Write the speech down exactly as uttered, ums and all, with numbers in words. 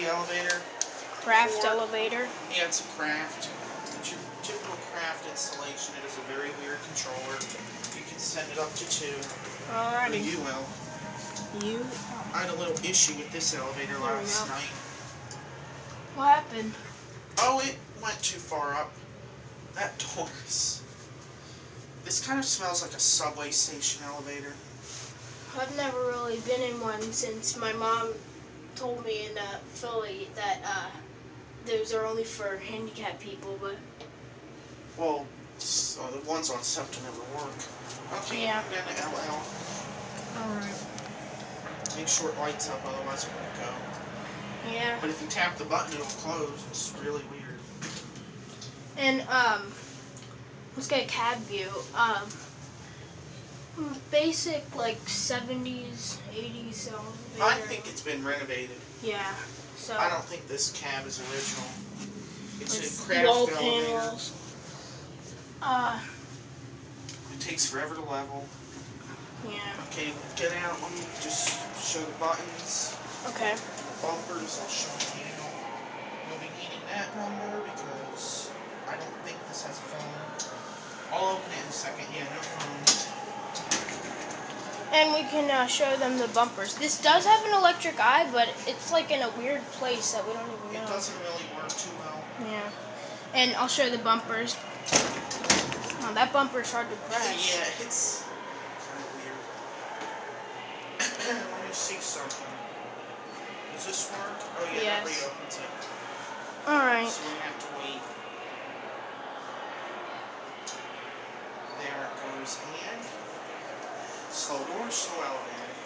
elevator. Craft before. elevator. Yeah, it's a craft. It's your typical craft installation. It is a very weird controller. You can send it up to two. Alrighty. You will. You. I had a little issue with this elevator There we last go. night. What happened? Oh, it went too far up. That door's... This kind of smells like a subway station elevator. I've never really been in one since my mom told me in uh, Philly that uh, those are only for handicapped people, but... Well, so the ones on septum never work. Okay, Yeah. put in the L L. Alright. Make sure it lights up, otherwise it won't go. Yeah. But if you tap the button, it'll close. It's really weird. And, um, let's get a cab view. Um, basic, like, seventies, eighties elevator. I think it's been renovated. Yeah, so... I don't think this cab is original. It's With a craft wall elevator. panels. Uh, It takes forever to level. yeah. Okay, get out. Let me just show the buttons. Okay. Bumpers, I'll show you. You'll be needing that number because I don't think this has a phone. I'll open it in a second. Yeah, no phone. And we can uh, show them the bumpers. This does have an electric eye, but it's like in a weird place that we don't even know. It doesn't really work too well. Yeah. And I'll show the bumpers. Oh, that bumper's hard to press. Yeah, it's kind of weird. Let me see something. Does this work? Oh yeah, Yes. that reopens it. Alright. So we have to wait. There it goes, and slow doors, slow elevator.